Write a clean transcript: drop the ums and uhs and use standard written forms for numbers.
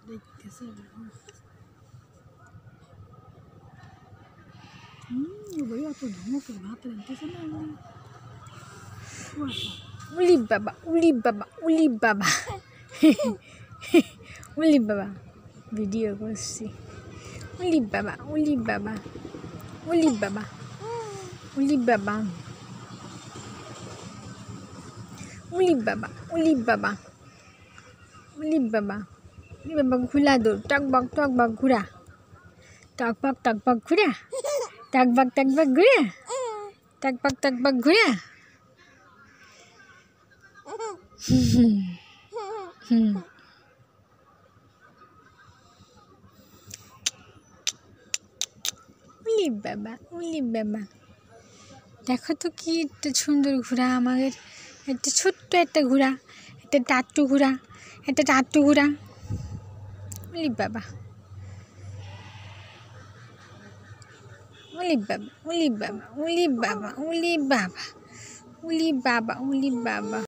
দেখতেছে ভাই অত ধমকের ভাত রাখতেছে না উলি বাবা উলি বাবা উলি বাবা উলি বাবা ভিডিও করছি উলি বাবা উলি বাবা উলি বাবা উলি বাবা উলি বাবা উলি বাবা উলি বাবা উলি বাবা ঘুলা দৌড় টকবক ঘুরা টকবক ঘুরা টকবক ঘুরা টকবক ঘুরা উলি বাবা দেখো তো কি একটা সুন্দর ঘোড়া আমাদের একটা ছোট্ট একটা ঘোড়া একটা টাট্টু ঘোড়া উলি বাবা উলি বাবা উলি বাবা উলি বাবা উলি বাবা উলি বাবা উলি বাবা